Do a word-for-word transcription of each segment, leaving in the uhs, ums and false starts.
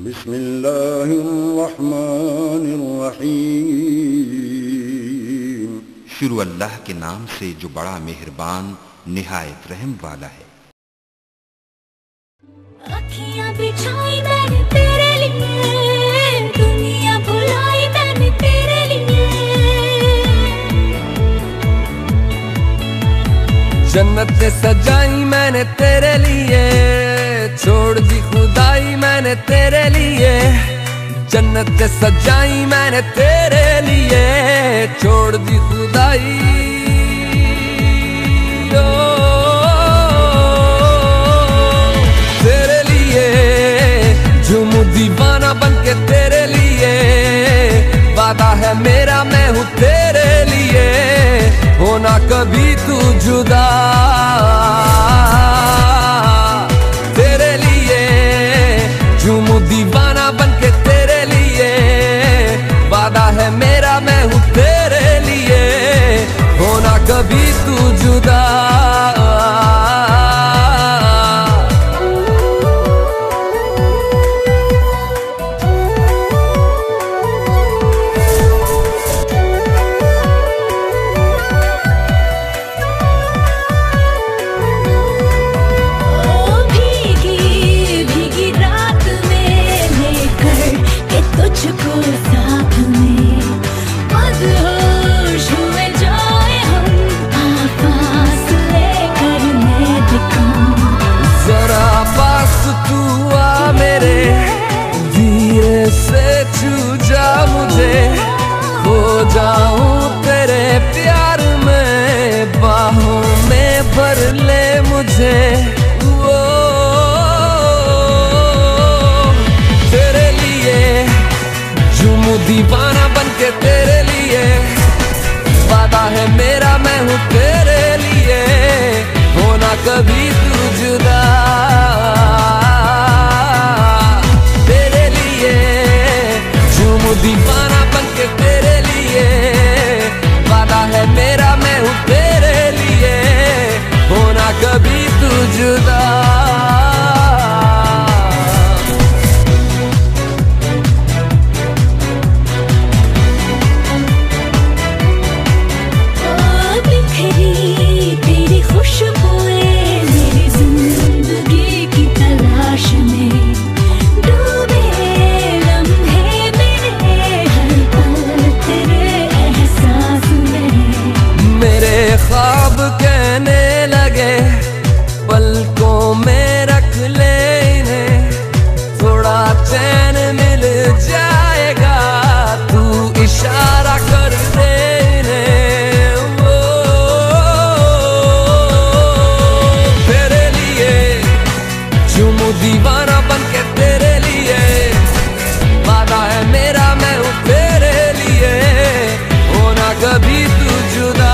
बिस्मिल्लाहिर्रहमानिर्रहीम। शुरू अल्लाह के नाम से जो बड़ा मेहरबान निहायत रहम वाला है। अखियां बिछाई मैंने तेरे लिए, दुनिया भुलाई मैंने तेरे लिए। जन्नत सजाई मैंने तेरे लिए, छोड़ दी खुदाई मैंने तेरे लिए। जन्नत सजाई मैंने तेरे लिए, छोड़ दी खुदाई। ओ तेरे लिए झूमूं दीवाना बनके तेरे लिए। वादा है मेरा मैं हूँ तेरे लिए, होना कभी तू जुदा। तेरे लिए झूमूं दीवाना बनके तेरे लिए। वादा है मेरा मैं हूँ तेरे लिए, होना कभी तू जुदा। मुझे खो जाऊं तेरे प्यार में, बाहों में भर ले मुझे। वो तेरे लिए झूमूं दीवाना बनके तेरे लिए। वादा है मेरा मैं हूँ तेरे लिए, होना कभी तू जुदा। दीवाना बनके तेरे लिए। वादा है मेरा मैं हूँ तेरे लिए, होना कभी तू जुदा। बिखरी तेरी खुशबुएं मेरी जिंदगी की तलाश में। डूबे लम्हे ख्वाब कहने लगे पलकों में रख ले इन्हें। थोड़ा चैन मिल जाएगा, तू इशारा कर दे इन्हें। वो तेरे लिए झूमूं दीवाना बनके तेरे लिए। वादा है मेरा मैं हूँ तेरे लिए, होना कभी तू जुदा।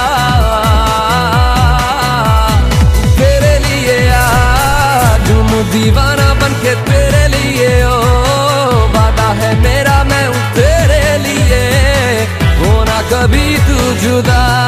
दीवाना बनके तेरे लिए। ओ वादा है मेरा मैं हूँ तेरे लिए, होना कभी तू जुदा।